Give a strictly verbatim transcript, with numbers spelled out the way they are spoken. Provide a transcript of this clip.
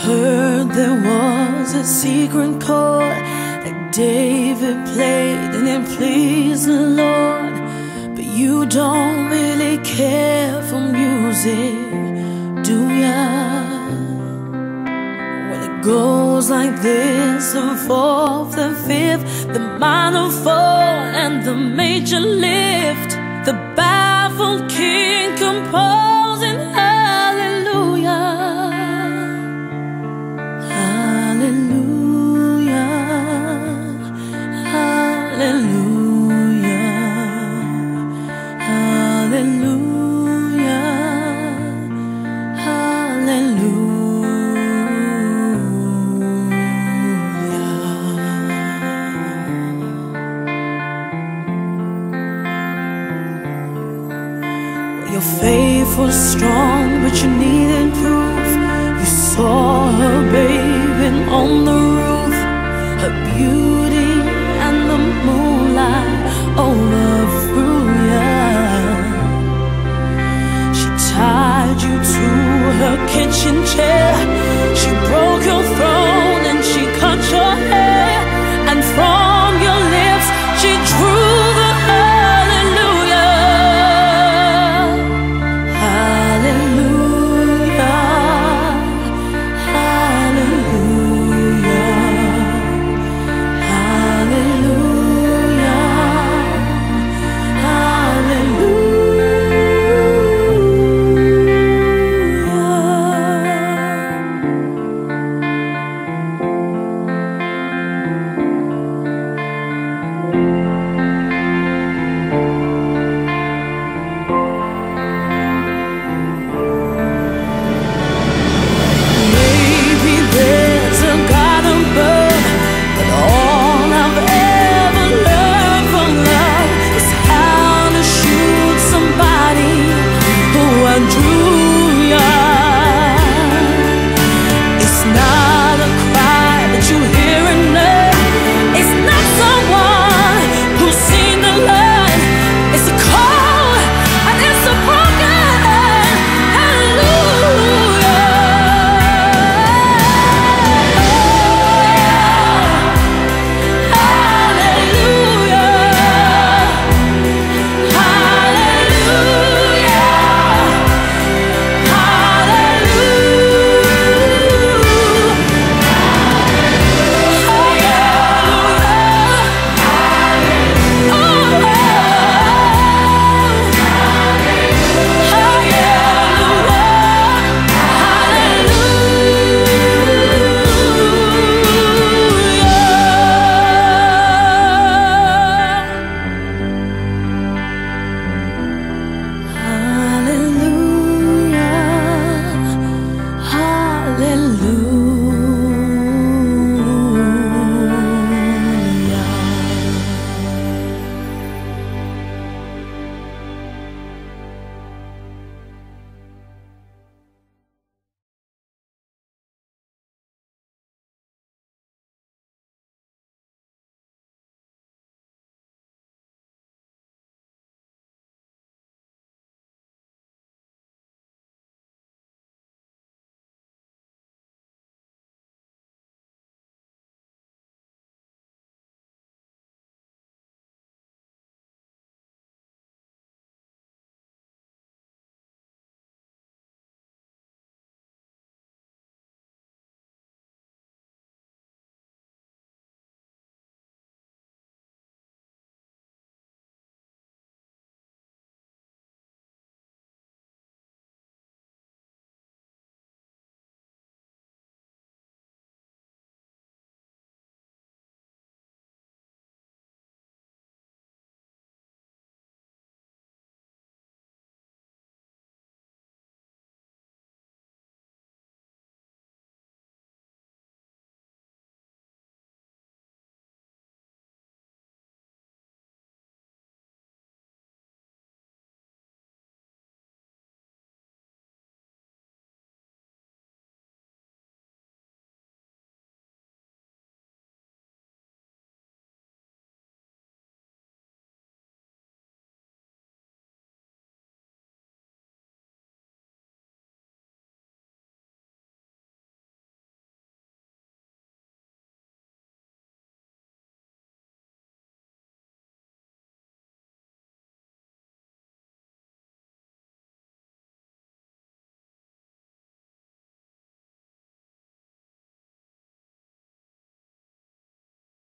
heard there was a secret chord that David played and it pleased the Lord. But you don't really care for music, do ya? Well, it goes like this: the fourth, the fifth, the minor fall, and the major lift. The baffled king composing hallelujah, hallelujah, hallelujah, hallelujah, hallelujah. Your faith was strong, but you needed proof. You saw her bathing on the roof, her beauty